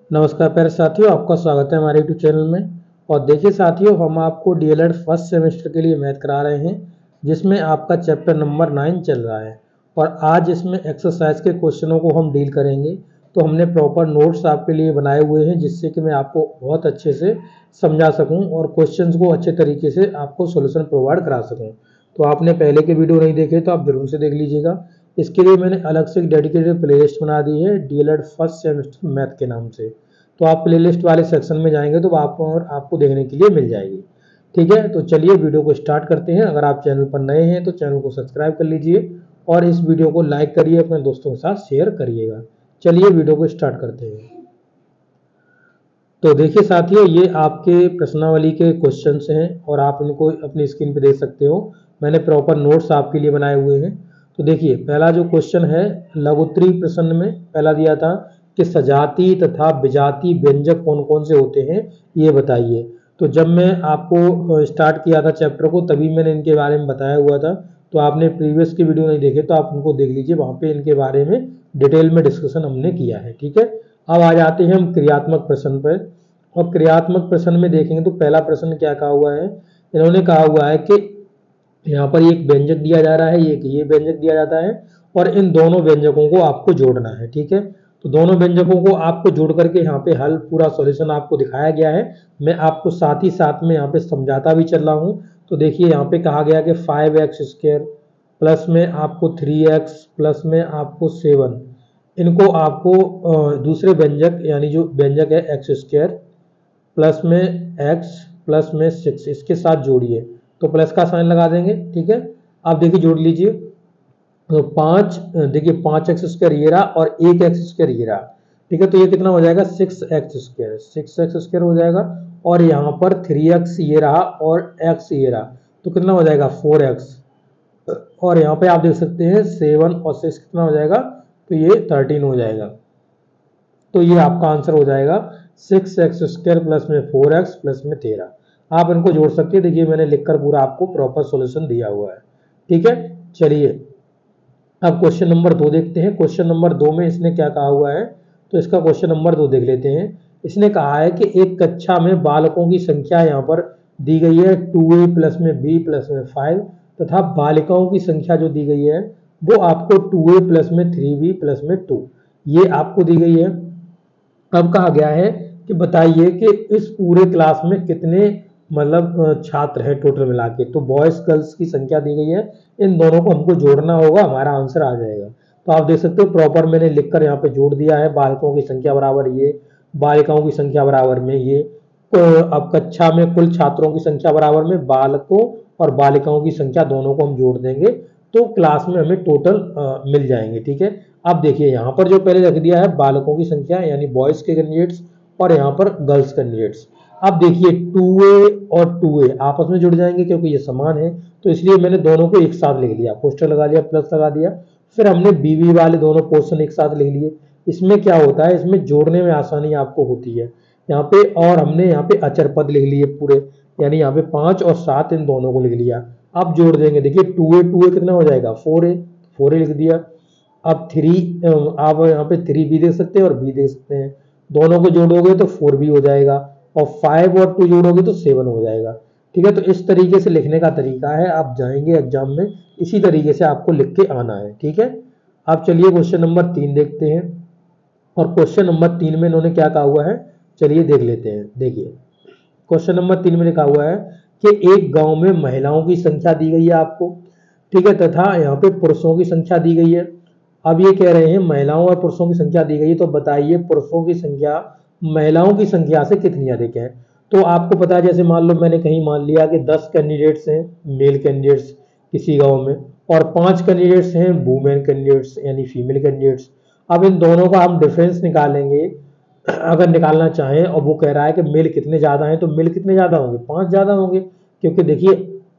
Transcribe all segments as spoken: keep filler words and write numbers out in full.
नमस्कार प्यारे साथियों, आपका स्वागत है हमारे यूट्यूब चैनल में। और देखिए साथियों, हम आपको डीएलएड फर्स्ट सेमेस्टर के लिए मैथ करा रहे हैं, जिसमें आपका चैप्टर नंबर नाइन चल रहा है। और आज इसमें एक्सरसाइज के क्वेश्चनों को हम डील करेंगे। तो हमने प्रॉपर नोट्स आपके लिए बनाए हुए हैं, जिससे कि मैं आपको बहुत अच्छे से समझा सकूँ और क्वेश्चन को अच्छे तरीके से आपको सोल्यूशन प्रोवाइड करा सकूँ। तो आपने पहले के वीडियो नहीं देखे तो आप जरूर से देख लीजिएगा। इसके लिए मैंने अलग से एक डेडिकेटेड प्लेलिस्ट बना दी है, डीएलएड फर्स्ट सेमेस्टर मैथ के नाम से। तो आप प्लेलिस्ट वाले सेक्शन में जाएंगे तो आपको और आपको देखने के लिए मिल जाएगी। ठीक है, तो चलिए वीडियो को स्टार्ट करते हैं। अगर आप चैनल पर नए हैं तो चैनल को सब्सक्राइब कर लीजिए और इस वीडियो को लाइक करिए, अपने दोस्तों के साथ शेयर करिएगा। चलिए वीडियो को स्टार्ट करते हैं। तो देखिए साथियों, ये आपके प्रश्नावली के क्वेश्चंस हैं और आप इनको अपनी स्क्रीन पे देख सकते हो। मैंने प्रॉपर नोट्स आपके लिए बनाए हुए हैं। तो देखिए, पहला जो क्वेश्चन है लघुत्तरी प्रश्न में पहला दिया था कि सजाती तथा विजाती व्यंजक कौन कौन से होते हैं, ये बताइए। तो जब मैं आपको स्टार्ट किया था चैप्टर को, तभी मैंने इनके बारे में बताया हुआ था। तो आपने प्रीवियस की वीडियो नहीं देखे तो आप उनको देख लीजिए, वहाँ पे इनके बारे में डिटेल में डिस्कशन हमने किया है। ठीक है, अब आ जाते हैं हम क्रियात्मक प्रश्न पर। और क्रियात्मक प्रश्न में देखेंगे तो पहला प्रश्न क्या कहा हुआ है, इन्होंने कहा हुआ है कि यहाँ पर एक व्यंजक दिया जा रहा है, एक ये व्यंजक दिया जाता है और इन दोनों व्यंजकों को आपको जोड़ना है। ठीक है, तो दोनों व्यंजकों को आपको जोड़ करके यहाँ पे हल पूरा सॉल्यूशन आपको दिखाया गया है। मैं आपको साथ ही साथ में यहाँ पे समझाता भी चल रहा हूँ। तो देखिए, यहाँ पे कहा गया कि फाइव एक्स स्क्वायर प्लस में आपको थ्री एक्स प्लस में आपको सेवन, इनको आपको दूसरे व्यंजक यानी जो व्यंजक है एक्स स्क्वायर प्लस में x प्लस में सिक्स, इसके साथ जोड़िए। तो प्लस का साइन लगा देंगे। ठीक है, आप देखिए जोड़ लीजिए। तो पाँच, देखिए पाँच एक्स स्क्वायर ये रहा और एक एक्स स्क्वायर ये रहा। ठीक है, तो ये कितना हो जाएगा, six x square six x square हो जाएगा। और यहाँ पर थ्री एक्स ये रहा और x ये रहा, तो कितना हो जाएगा, फोर एक्स। और यहाँ पे आप देख सकते हैं सेवन और सिक्स कितना हो जाएगा, तो ये थर्टीन हो जाएगा। तो ये आपका आंसर हो जाएगा सिक्स एक्स स्क्वायर प्लस में फोर एक्स प्लस में तेरह। आप इनको जोड़ सकते हैं। देखिए, मैंने लिखकर पूरा आपको प्रॉपर सॉल्यूशन दिया हुआ है। ठीक है, चलिए अब क्वेश्चन नंबर दो देखते हैं। क्वेश्चन नंबर दो में इसने क्या कहा हुआ है, तो इसका क्वेश्चन नंबर दो देख लेते हैं। इसने कहा है कि एक कक्षा में बालकों की संख्या यहाँ पर दी गई है टू ए प्लस में बी प्लस में फाइव, तथा बालिकाओं की संख्या जो दी गई है वो आपको टू ए प्लस में थ्री बी प्लस में टू, ये आपको दी गई है। अब कहा गया है कि बताइए कि इस पूरे क्लास में कितने मतलब छात्र हैं टोटल मिला के। तो बॉयज गर्ल्स की संख्या दी गई है, इन दोनों को हमको जोड़ना होगा, हमारा आंसर आ जाएगा। तो आप देख सकते हो प्रॉपर मैंने लिखकर यहाँ पे जोड़ दिया है। बालकों की संख्या बराबर ये, बालिकाओं की संख्या बराबर में ये। अब कक्षा में कुल छात्रों की संख्या बराबर में बालकों और बालिकाओं की संख्या दोनों को हम जोड़ देंगे तो क्लास में हमें टोटल मिल जाएंगे। ठीक है, अब देखिए यहाँ पर जो पहले रख दिया है बालकों की संख्या यानी बॉयज के कैंडिडेट्स और यहाँ पर गर्ल्स कैंडिडेट्स। अब देखिए टू ए और टू ए आपस में जुड़ जाएंगे क्योंकि ये समान है, तो इसलिए मैंने दोनों को एक साथ लिख लिया, पोस्टर लगा लिया, प्लस लगा दिया। फिर हमने बीवी वाले दोनों पोर्शन एक साथ लिख लिए। इसमें क्या होता है, इसमें जोड़ने में आसानी आपको होती है यहाँ पे। और हमने यहाँ पे अचर पद लिख लिए पूरे, यानी यहाँ पे पांच और सात इन दोनों को लिख लिया। अब जोड़ देंगे, देखिए टू ए टू ए कितना हो जाएगा, फोर ए फोर ए लिख दिया। अब थ्री, आप यहाँ पे थ्री बी देख सकते हैं और बी देख सकते हैं, दोनों को जोड़ोगे तो फोर बी हो जाएगा और फाइव और टू जोड़ोगे तो सेवन हो जाएगा। ठीक है, तो इस तरीके से लिखने का तरीका है, आप जाएंगे एग्जाम में इसी तरीके से आपको लिख के आना है। ठीक है, अब चलिए क्वेश्चन नंबर तीन देखते हैं। और क्वेश्चन नंबर तीन में इन्होंने क्या कहा हुआ है, चलिए देख लेते हैं। देखिए क्वेश्चन नंबर तीन में लिखा हुआ है कि एक गांव में महिलाओं की संख्या दी गई है आपको, ठीक है, तथा यहाँ पे पुरुषों की संख्या दी गई है। अब ये कह रहे हैं महिलाओं और पुरुषों की संख्या दी गई है, तो बताइए पुरुषों की संख्या महिलाओं की संख्या से कितनी अधिक है। तो आपको पता है, जैसे मान लो मैंने कहीं मान लिया कि दस कैंडिडेट्स हैं मेल कैंडिडेट्स किसी गांव में और पांच कैंडिडेट्स हैं वुमेन कैंडिडेट्स यानी फीमेल कैंडिडेट्स। अब इन दोनों का हम डिफरेंस निकालेंगे अगर निकालना चाहें, और वो कह रहा है कि मेल कितने ज़्यादा हैं, तो मेल कितने ज़्यादा होंगे, पाँच ज़्यादा होंगे। क्योंकि देखिए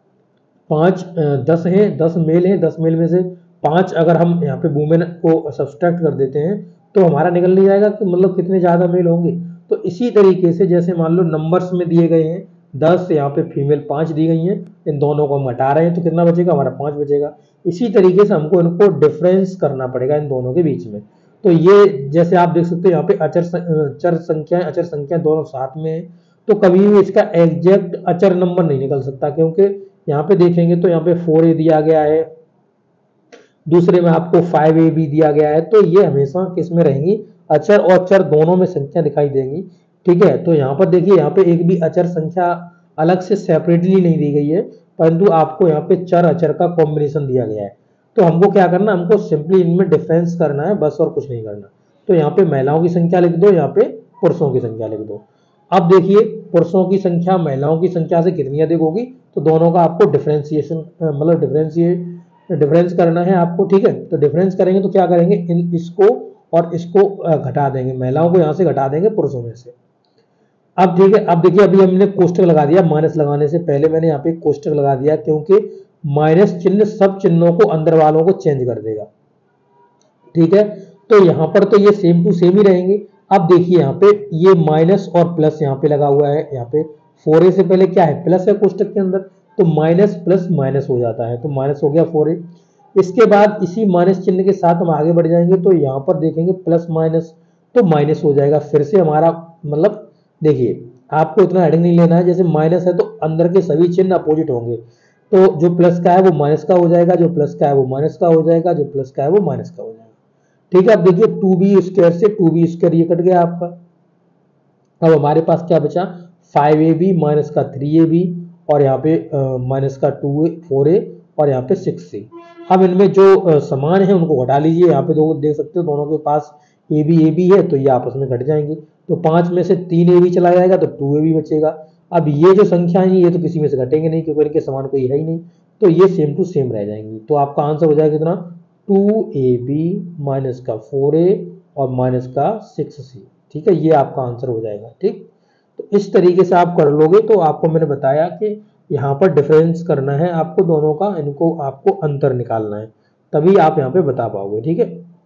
पाँच दस हैं, दस मेल हैं, दस मेल में से पाँच अगर हम यहाँ पे वुमेन को सब्सट्रैक्ट कर देते हैं तो हमारा निकल नहीं जाएगा कि मतलब कितने ज़्यादा मेल होंगे। तो इसी तरीके से जैसे मान लो नंबर्स में दिए गए हैं दस, यहाँ पे फीमेल पाँच दी गई हैं, इन दोनों को हम हटा रहे हैं तो कितना बचेगा, हमारा पाँच बचेगा। इसी तरीके से हमको इनको डिफरेंस करना पड़ेगा इन दोनों के बीच में। तो ये जैसे आप देख सकते हो यहाँ पे अचर चर संख्या अचर संख्या दोनों साथ में है, तो कभी भी इसका एग्जैक्ट अचर नंबर नहीं निकल सकता, क्योंकि यहाँ पे देखेंगे तो यहाँ पे फोर ए दिया गया है, दूसरे में आपको फाइव ए भी दिया गया है, तो ये हमेशा किस में रहेंगी, अचर और चर दोनों में संख्या दिखाई देंगी। ठीक है, तो यहाँ पर देखिए यहाँ पे एक भी अचर संख्या अलग से सेपरेटली नहीं दी गई है, परंतु आपको यहाँ पे चर अचर का कॉम्बिनेशन दिया गया है। तो हमको क्या करना, हमको सिंपली इनमें डिफरेंस करना है बस, और कुछ नहीं करना। तो यहाँ पे महिलाओं की संख्या लिख दो, यहाँ पे पुरुषों की संख्या लिख दो। अब देखिए पुरुषों की संख्या महिलाओं की संख्या से कितनी अधिक होगी, तो दोनों का आपको डिफरेंशिएशन मतलब डिफरेंशिएट डिफरेंस करना है आपको। ठीक है, तो डिफरेंस करेंगे तो क्या करेंगे, इन इसको और इसको घटा देंगे, महिलाओं को यहाँ से घटा देंगे पुरुषों में से। अब ठीक है, अब देखिए अभी हमने कोष्टक लगा दिया, माइनस लगाने से पहले मैंने यहाँ पे कोष्टक लगा दिया, क्योंकि माइनस चिन्ह सब चिन्हों को अंदर वालों को चेंज कर देगा। ठीक है, तो यहाँ पर तो ये सेम टू सेम ही रहेंगे। अब देखिए यहाँ पे ये माइनस और प्लस यहाँ पे लगा हुआ है, यहाँ पे फोर ए से पहले क्या है, प्लस है कोष्टक के अंदर, तो माइनस प्लस माइनस हो जाता है, तो माइनस हो गया फोर ए। इसके बाद इसी माइनस चिन्ह के साथ हम आगे बढ़ जाएंगे, तो यहाँ पर देखेंगे प्लस माइनस, तो माइनस हो जाएगा फिर से हमारा, मतलब देखिए आपको इतना हेडिंग नहीं लेना है, जैसे माइनस है तो अंदर के सभी चिन्ह अपोजिट होंगे, तो जो प्लस का है वो माइनस का हो जाएगा, जो प्लस का है वो माइनस का हो जाएगा, जो प्लस का है वो माइनस का हो जाएगा। ठीक है, अब देखिए टू बी स्क्वायर से टू बी स्क्वायर ये कट गया आपका। अब हमारे पास क्या बचा, फाइव ए बी माइनस का थ्री ए बी, और यहाँ पे माइनस का टू ए फोर ए, और यहाँ पे सिक्स ए। अब इनमें जो आ, समान है उनको घटा लीजिए, यहाँ पे दो देख सकते हो दोनों के पास ए बी ए बी है, तो ये आपस में घट जाएंगे, तो पांच में से तीन ए बी चला जाएगा, तो टू ए बी बचेगा। अब ये जो संख्या है ये तो किसी में से घटेंगे नहीं, क्योंकि इनके समान कोई है ही नहीं, तो ये सेम टू सेम रह जाएंगी। तो आपका आंसर हो जाएगा कितना, टू ए बी माइनस का फोर ए और माइनस का सिक्स सी। ठीक है, ये आपका आंसर हो जाएगा। ठीक, तो इस तरीके से आप कर लोगे, तो आपको मैंने बताया कि यहाँ पर डिफरेंस करना है आपको दोनों का, इनको आपको अंतर निकालना है, तभी आप यहाँ पे बता पाओगे। ठीक है,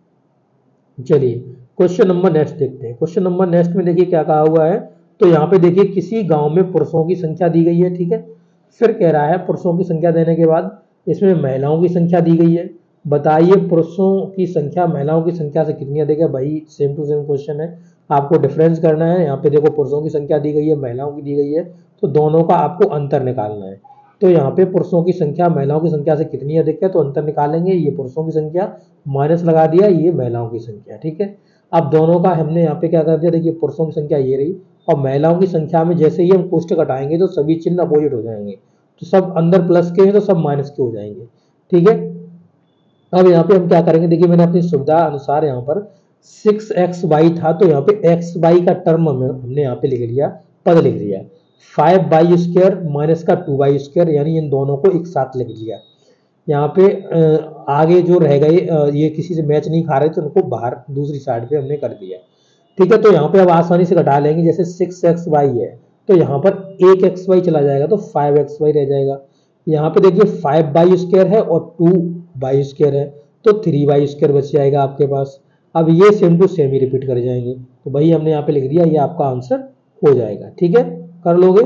चलिए क्वेश्चन नंबर नेक्स्ट देखते हैं। क्वेश्चन नंबर नेक्स्ट में देखिए क्या कहा हुआ है, तो यहाँ पे देखिए किसी गांव में पुरुषों की संख्या दी गई है। ठीक है, फिर कह रहा है पुरुषों की संख्या देने के बाद इसमें महिलाओं की संख्या दी गई है, बताइए पुरुषों की संख्या महिलाओं की संख्या से कितनी अधिक है। भाई सेम टू सेम क्वेश्चन है, आपको डिफरेंस करना है। यहाँ पे देखो पुरुषों की संख्या दी गई है, महिलाओं की दी गई है, तो दोनों का आपको अंतर निकालना है। तो यहाँ पे पुरुषों की संख्या महिलाओं की संख्या से कितनी अधिक है, तो अंतर निकालेंगे, ये पुरुषों की संख्या माइनस लगा दिया, ये महिलाओं की संख्या। ठीक है, अब दोनों का हमने यहाँ पे क्या कर दिया, देखिए पुरुषों की संख्या ये रही, और महिलाओं की संख्या में जैसे ही हम कोष्टक हटाएंगे तो सभी चिन्ह अपोजिट हो जाएंगे, तो सब अंदर प्लस के हैं तो सब माइनस के हो जाएंगे। ठीक है, अब यहाँ पे हम क्या करेंगे, देखिए मैंने अपनी सुविधा अनुसार यहाँ पर सिक्स एक्स वाई था, तो यहाँ पे एक्स वाई का टर्म हमने यहाँ पे लिख लिया, पद लिख लिया। फाइव वाई स्क्वायर माइनस का टू वाई स्क्वायर, यानी इन दोनों को एक साथ लिख लिया। यहाँ पे आगे जो रह गए ये किसी से मैच नहीं खा रहे, तो उनको बाहर दूसरी साइड पे हमने कर दिया। ठीक है, तो यहाँ पे अब आसानी से घटा लेंगे, जैसे सिक्स एक्स वाई है तो यहाँ पर एक एक्स वाई चला जाएगा, तो फाइव एक्स वाई रह जाएगा। यहाँ पे देखिए फाइव वाई स्क्वायर है और टू वाई स्क्वायर है, तो थ्री वाई स्क्वायर बच जाएगा आपके पास। अब ये सेम टू सेम ही रिपीट कर जाएंगे, तो भाई हमने यहाँ पे लिख दिया, ये आपका आंसर हो जाएगा। ठीक है, कर लोगे।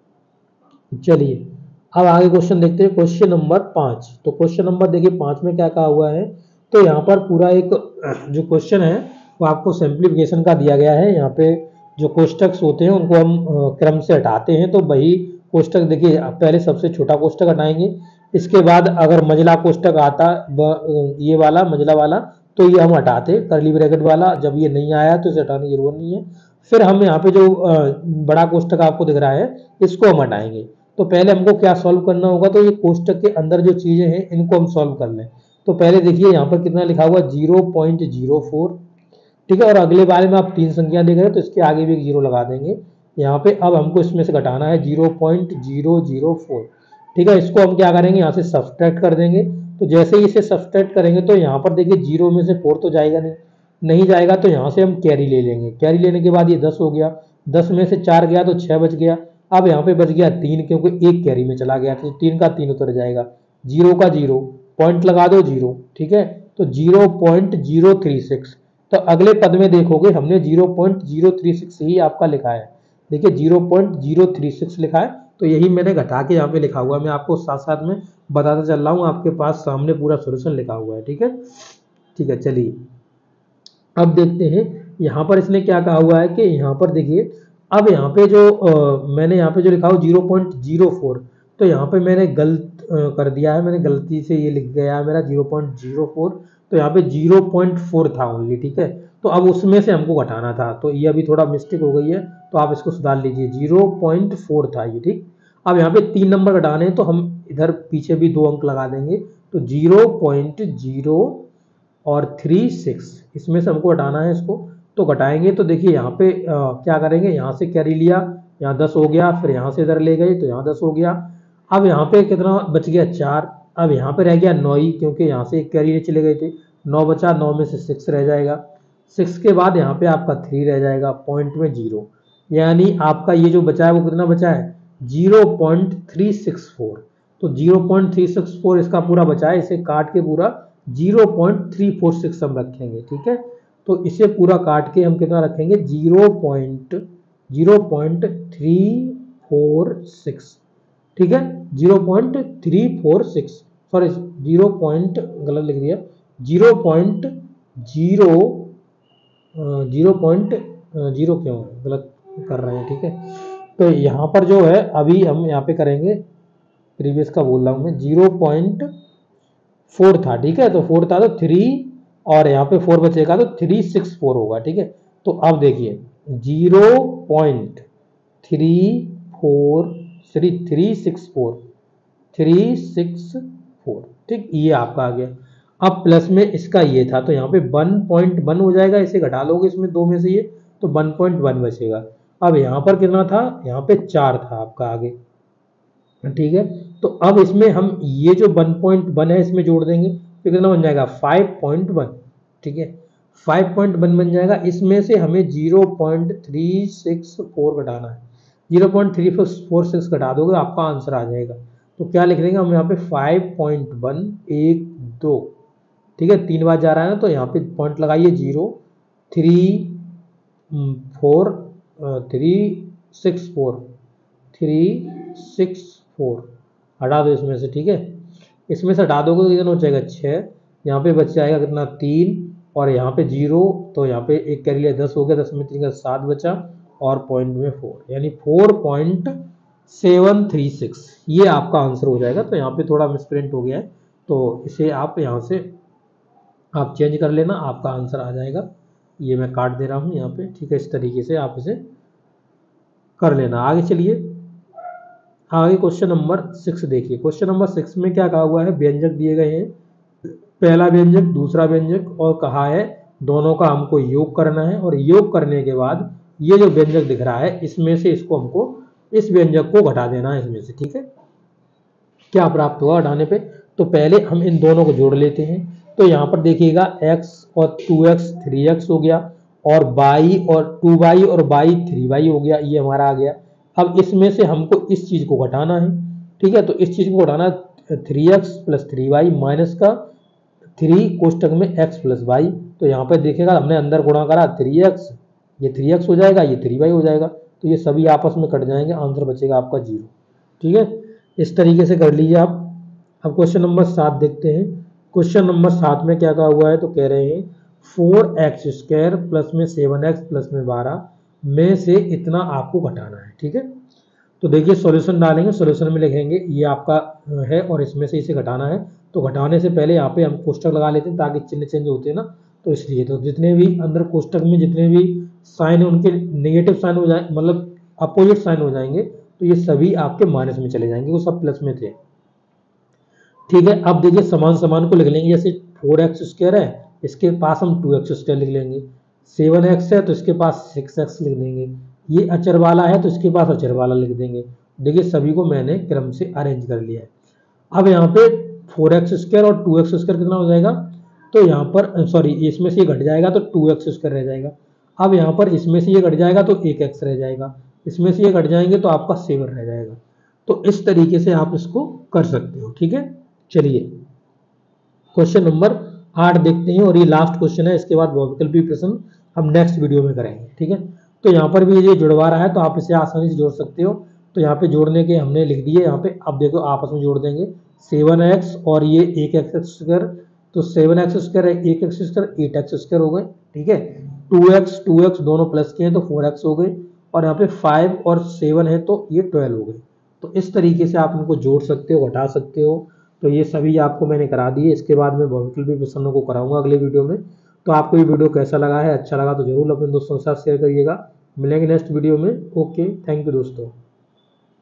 चलिए अब आगे क्वेश्चन देखते हैं, क्वेश्चन नंबर पांच। तो क्वेश्चन नंबर देखिए पांच में क्या कहा हुआ है, तो यहाँ पर पूरा एक जो क्वेश्चन है वो आपको सिंप्लीफिकेशन का दिया गया है। यहाँ पे जो कोष्टक होते हैं उनको हम क्रम से हटाते हैं, तो वही कोष्टक देखिए पहले सबसे छोटा कोष्टक हटाएंगे, इसके बाद अगर मंझला कोष्टक आता ये वाला मंझला वाला तो ये हम हटाते करली ब्रैकेट वाला, जब ये नहीं आया तो इसे हटाने की जरूरत नहीं है। फिर हम यहाँ पे जो बड़ा कोष्टक आपको दिख रहा है इसको हम हटाएंगे। तो पहले हमको क्या सॉल्व करना होगा, तो ये कोष्टक के अंदर जो चीजें हैं इनको हम सॉल्व कर लें। तो पहले देखिए यहाँ पर कितना लिखा हुआ, जीरो पॉइंट जीरो फोर। ठीक है, और अगले बारे में आप तीन संख्या देख रहे हैं तो इसके आगे भी एक जीरो लगा देंगे यहाँ पे। अब हमको इसमें से घटाना है zero point zero zero four. ठीक है, इसको हम क्या करेंगे, यहाँ से सब्सट्रैक्ट कर देंगे। तो जैसे ही इसे सब्सट्रैक्ट करेंगे तो यहाँ पर देखिए जीरो में से फोर तो जाएगा नहीं, नहीं जाएगा, तो यहाँ से हम कैरी ले लेंगे। कैरी लेने के बाद ये दस हो गया, दस में से चार गया तो छः बच गया। अब यहाँ पे बच गया तीन, क्योंकि एक कैरी में चला गया, तो तीन का तीन उतर जाएगा, जीरो का जीरो, पॉइंट लगा दो जीरो। ठीक है, तो zero point zero three six. तो अगले पद में देखोगे हमने zero point zero three six ही आपका लिखा है। देखिए zero point zero three six लिखा है, तो यही मैंने घटा के यहाँ पे लिखा हुआ है। मैं आपको साथ साथ में बताता चल रहा हूँ, आपके पास सामने पूरा सोल्यूशन लिखा हुआ है। ठीक है, ठीक है, चलिए अब देखते हैं यहाँ पर इसने क्या कहा हुआ है कि यहाँ पर देखिए, अब यहाँ पे जो आ, मैंने यहाँ पे जो लिखा हो जीरो पॉइंट जीरो फोर, तो यहाँ पे मैंने गलत आ, कर दिया है, मैंने गलती से ये लिख गया है मेरा जीरो पॉइंट जीरो फोर, तो यहाँ पे जीरो पॉइंट फोर था ओनली, ठीक है। तो अब उसमें से हमको घटाना था, तो ये अभी थोड़ा मिस्टेक हो गई है, तो आप इसको सुधार लीजिए, जीरो पॉइंट फोर था ये, ठीक। अब यहाँ पे तीन नंबर घटाने हैं, तो हम इधर पीछे भी दो अंक लगा देंगे, तो जीरो पॉइंट जीरो और थ्री सिक्स, इसमें से हमको घटाना है इसको, तो घटाएंगे तो देखिए यहाँ पे आ, क्या करेंगे, यहाँ से कैरी लिया, यहाँ दस हो गया, फिर यहाँ से इधर ले गए तो यहाँ दस हो गया। अब यहाँ पे कितना बच गया, चार। अब यहाँ पे रह गया नौ ही, क्योंकि यहाँ से एक कैरी चले गए थे, नौ बचा, नौ में से सिक्स रह जाएगा, सिक्स के बाद यहाँ पे आपका थ्री रह जाएगा, पॉइंट में जीरो, यानी आपका ये जो बचा है वो कितना बचा है, zero point three six four. तो zero point three six four इसका पूरा बचा है, इसे काट के पूरा zero point three four six हम रखेंगे, ठीक है। तो इसे पूरा काट के हम कितना रखेंगे, zero point zero point three four six, ठीक है, zero point three four six, sorry zero point गलत लिख दिया, zero point zero zero point zero क्यों गलत कर रहे हैं, ठीक है। तो यहाँ पर जो है अभी हम यहाँ पे करेंगे, प्रीवियस का बोल रहा हूँ मैं, जीरो पॉइंट फोर था, ठीक है, तो फोर था तो थ्री, और यहाँ पे फोर बचेगा तो थ्री सिक्स फोर होगा, ठीक है। तो अब देखिए zero point three four three three six four three six four, ठीक, ये आपका आ गया। अब प्लस में इसका ये था, तो यहाँ पे वन पॉइंट वन हो जाएगा, इसे घटा लोगे इसमें दो में से ये, तो वन पॉइंट वन बचेगा। अब यहाँ पर कितना था, यहाँ पे चार था आपका आगे, ठीक है। तो अब इसमें हम ये जो वन पॉइंट वन है इसमें जोड़ देंगे, तो कितना बन जाएगा, फाइव पॉइंट वन, ठीक है, फाइव पॉइंट वन बन जाएगा। इसमें से हमें zero point three six four घटाना है, zero point three four six घटा दोगे आपका आंसर आ जाएगा। तो क्या लिख देंगे हम यहाँ पे, फाइव पॉइंट वन एक दो, ठीक है, तीन बार जा रहा है ना, तो यहाँ पे पॉइंट लगाइए, zero three four three six four three six four हटा दो इसमें से, ठीक है। इसमें से हटा दोगे तो कितना हो जाएगा, छः, यहाँ पे बच जाएगा कितना, तीन, और यहाँ पे जीरो, तो यहाँ पे एक कर लिया, दस हो गया, दस में तीन का सात बचा, और पॉइंट में फोर, यानी four point seven three six, ये आपका आंसर हो जाएगा। तो यहाँ पे थोड़ा मिसप्रिंट हो गया है, तो इसे आप यहाँ से आप चेंज कर लेना, आपका आंसर आ जाएगा। ये मैं काट दे रहा हूँ यहाँ पे, ठीक है, इस तरीके से आप इसे कर लेना। आगे चलिए, आगे क्वेश्चन नंबर सिक्स देखिए। क्वेश्चन नंबर सिक्स में क्या कहा हुआ है, व्यंजक दिए गए हैं, पहला व्यंजक दूसरा व्यंजक, और कहा है दोनों का हमको योग करना है, और योग करने के बाद ये जो व्यंजक दिख रहा है इसमें से इसको हमको इस व्यंजक को घटा देना है इसमें से, ठीक है। क्या प्राप्त हुआ घटाने पे, तो पहले हम इन दोनों को जोड़ लेते हैं। तो यहाँ पर देखिएगा x और टू एक्स थ्री एक्स हो गया, और y और टू वाई और y थ्री वाई हो गया, ये हमारा आ गया। अब इसमें से हमको इस चीज को घटाना है, ठीक है। तो इस चीज को घटाना, three x plus three y minus का थ्री कोष्टक में x प्लस वाई, तो यहाँ पर देखिएगा हमने अंदर गुणा करा, थ्री एक्स, ये थ्री एक्स हो जाएगा, ये थ्री वाई हो जाएगा, तो ये सभी आपस में कट जाएंगे, आंसर बचेगा आपका जीरो, ठीक है। इस तरीके से कर लीजिए आप। अब क्वेश्चन नंबर सात देखते हैं। क्वेश्चन नंबर सात में क्या कहा हुआ है, तो कह रहे हैं फोर एक्स स्क्वायर प्लस में सेवन एक्स प्लस में बारह में से इतना आपको घटाना है, ठीक है। तो देखिए सॉल्यूशन डालेंगे, सॉल्यूशन में लिखेंगे ये आपका है और इसमें से इसे घटाना है। तो घटाने से पहले यहाँ पे हम कोष्टक लगा लेते हैं ताकि चिन्ह चेंज होते हैं ना, तो इसलिए तो जितने भी अंदर कोष्टक में जितने भी साइन है उनके नेगेटिव साइन हो जाए, मतलब अपोजिट साइन हो जाएंगे, तो ये सभी आपके माइनस में चले जाएंगे, वो सब प्लस में थे, ठीक है। अब देखिए समान समान को लिख लेंगे, जैसे फोर एक्स स्क्वायर है, इसके पास हम टू एक्स स्क्वायर लिख लेंगे, सेवन एक्स है तो इसके पास सिक्स एक्स लिख देंगे, ये अचर वाला है तो इसके पास अचर वाला लिख देंगे। देखिए सभी को मैंने क्रम से अरेंज कर लिया है। अब यहाँ पे फोर एक्स स्क्वायर और टू एक्स स्क्वायर कितना हो जाएगा, तो यहाँ पर सॉरी इसमें से ये घट जाएगा तो टू एक्स स्क्वायर रह जाएगा। अब यहाँ पर इसमें से ये घट जाएगा तो एक एक्स रह जाएगा, इसमें से ये घट जाएंगे तो आपका सेवन रह जाएगा। तो इस तरीके से आप इसको कर सकते हो, ठीक है। चलिए क्वेश्चन नंबर आठ देखते हैं, और ये लास्ट क्वेश्चन है, इसके बाद बहुविकल्पी प्रश्न हम नेक्स्ट वीडियो में करेंगे, ठीक है। तो यहाँ पर भी ये जुड़वा रहा है तो आप इसे आसानी से जोड़ सकते हो। तो यहाँ पे जोड़ने के हमने लिख दिए, यहाँ पे अब देखो आपस में जोड़ देंगे, सेवन एक्स और ये एक एक्स स्क्वायर, तो सेवन एक्स स्क्वायर एक x square eight x square हो गए, ठीक है। टू एक्स टू एक्स दोनों प्लस के हैं तो फोर एक्स हो गए, और यहाँ पे फाइव और सेवन है तो ये ट्वेल्व हो गए। तो इस तरीके से आप इनको जोड़ सकते हो, घटा सकते हो। तो ये सभी आपको मैंने करा दिए। इसके बाद मैं वैकल्पिक प्रश्नों को कराऊंगा अगले वीडियो में। तो आपको ये वीडियो कैसा लगा है, अच्छा लगा तो जरूर अपने दोस्तों के साथ शेयर करिएगा। मिलेंगे नेक्स्ट वीडियो में। ओके, थैंक यू दोस्तों।